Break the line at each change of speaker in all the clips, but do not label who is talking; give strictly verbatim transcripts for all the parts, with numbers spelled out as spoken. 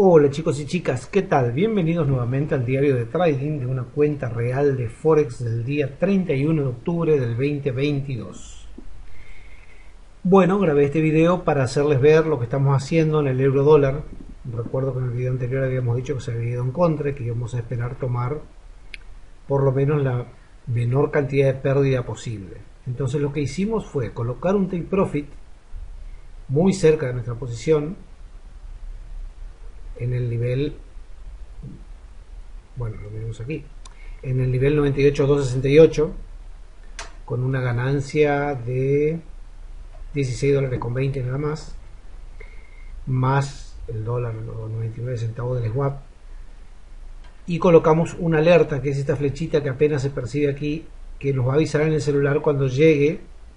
Hola chicos y chicas, ¿qué tal? Bienvenidos nuevamente al diario de trading de una cuenta real de Forex del día treinta y uno de octubre del dos mil veintidós. Bueno, grabé este video para hacerles ver lo que estamos haciendo en el euro dólar. Recuerdo que en el video anterior habíamos dicho que se había ido en contra y que íbamos a esperar tomar por lo menos la menor cantidad de pérdida posible. Entonces lo que hicimos fue colocar un take profit muy cerca de nuestra posición en el nivel, bueno, lo vemos aquí, en el nivel noventa y ocho punto doscientos sesenta y ocho, con una ganancia de dieciséis dólares con veinte nada más, más el dólar, los noventa y nueve centavos del swap, y colocamos una alerta, que es esta flechita que apenas se percibe aquí, que nos va a avisar en el celular cuando llegue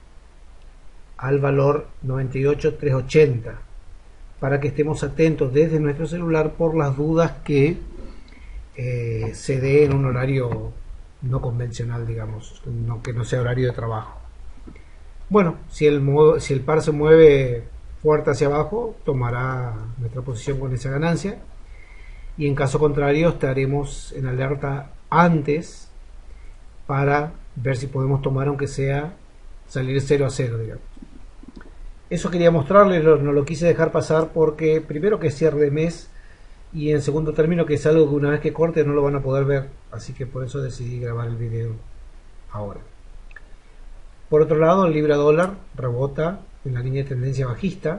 al valor noventa y ocho mil trescientos ochenta, para que estemos atentos desde nuestro celular por las dudas que eh, se dé en un horario no convencional, digamos, no, que no sea horario de trabajo. Bueno, si el, si el par se mueve fuerte hacia abajo, tomará nuestra posición con esa ganancia, y en caso contrario estaremos en alerta antes para ver si podemos tomar, aunque sea salir cero a cero, digamos. Eso quería mostrarles, no lo quise dejar pasar porque primero que es cierre de mes y en segundo término que es algo que una vez que corte no lo van a poder ver, así que por eso decidí grabar el video ahora. Por otro lado, el libra dólar rebota en la línea de tendencia bajista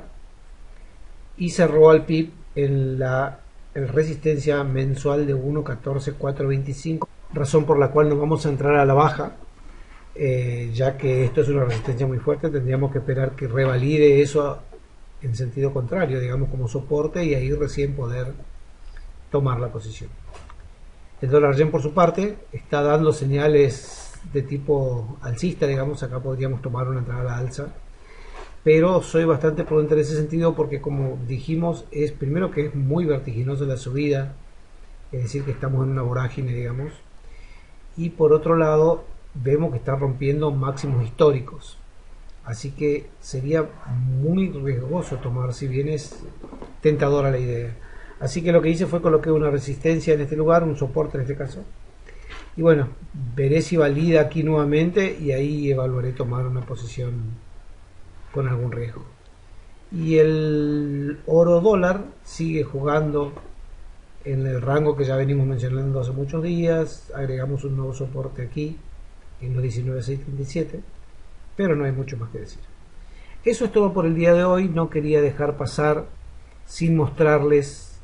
y cerró al P I B en la en resistencia mensual de uno punto catorce mil cuatrocientos veinticinco, razón por la cual nos vamos a entrar a la baja. Eh, ya que esto es una resistencia muy fuerte, tendríamos que esperar que revalide eso en sentido contrario, digamos como soporte, y ahí recién poder tomar la posición. El dólar yen por su parte está dando señales de tipo alcista, digamos, acá podríamos tomar una entrada a la alza, pero soy bastante prudente en ese sentido porque, como dijimos, es primero que es muy vertiginosa la subida, es decir que estamos en una vorágine, digamos, y por otro lado vemos que está rompiendo máximos históricos, así que sería muy riesgoso tomar, si bien es tentadora la idea. Así que lo que hice fue coloqué una resistencia en este lugar, un soporte en este caso, y bueno, veré si valida aquí nuevamente y ahí evaluaré tomar una posición con algún riesgo. Y el oro dólar sigue jugando en el rango que ya venimos mencionando hace muchos días. Agregamos un nuevo soporte aquí en los diecinueve mil seiscientos treinta y siete, pero no hay mucho más que decir. Eso es todo por el día de hoy. No quería dejar pasar sin mostrarles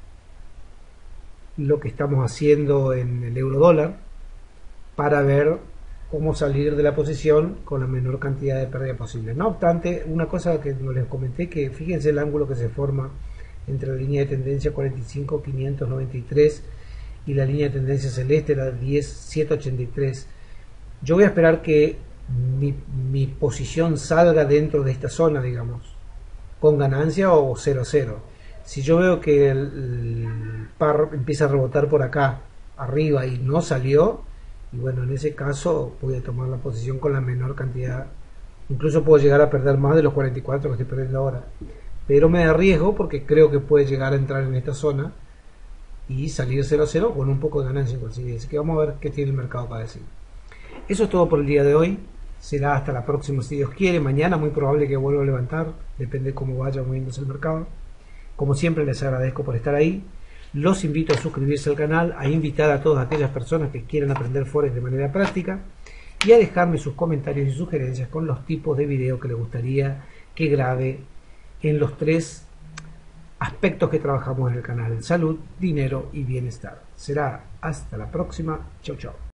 lo que estamos haciendo en el euro dólar para ver cómo salir de la posición con la menor cantidad de pérdida posible. No obstante, una cosa que no les comenté, que fíjense el ángulo que se forma entre la línea de tendencia cuarenta y cinco mil quinientos noventa y tres y la línea de tendencia celeste, la diez mil setecientos ochenta y tres. Yo voy a esperar que mi, mi posición salga dentro de esta zona, digamos, con ganancia o cero a cero. Si yo veo que el, el par empieza a rebotar por acá arriba y no salió, y bueno, en ese caso voy a tomar la posición con la menor cantidad. Incluso puedo llegar a perder más de los cuarenta y cuatro que estoy perdiendo ahora, pero me arriesgo porque creo que puede llegar a entrar en esta zona y salir cero a cero con un poco de ganancia inclusive. Así que vamos a ver qué tiene el mercado para decir. Eso es todo por el día de hoy. Será hasta la próxima si Dios quiere. Mañana muy probable que vuelva a levantar, depende de cómo vaya moviéndose el mercado. Como siempre, les agradezco por estar ahí. Los invito a suscribirse al canal, a invitar a todas aquellas personas que quieran aprender Forex de manera práctica y a dejarme sus comentarios y sugerencias con los tipos de video que les gustaría que grabe en los tres aspectos que trabajamos en el canal: salud, dinero y bienestar. Será hasta la próxima. Chau chau.